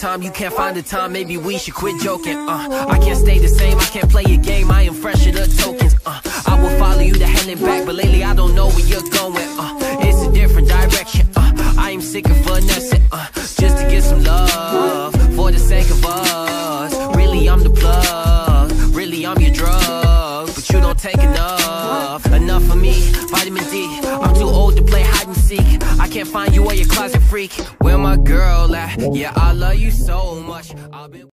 time, you can't find the time, maybe we should quit joking. I can't stay the same, I can't play a game, I am fresh in the tokens. I will follow you to hell and back, but lately I don't know where you're going. It's a different direction. I am sick of finessing, just to get some love, for the sake of us. Really I'm the plug, really I'm your drug, but you don't take enough of me, vitamin D. I'm too old to play hide and seek. I can't find you or your closet freak. Where my girl at? Yeah, I love you so much.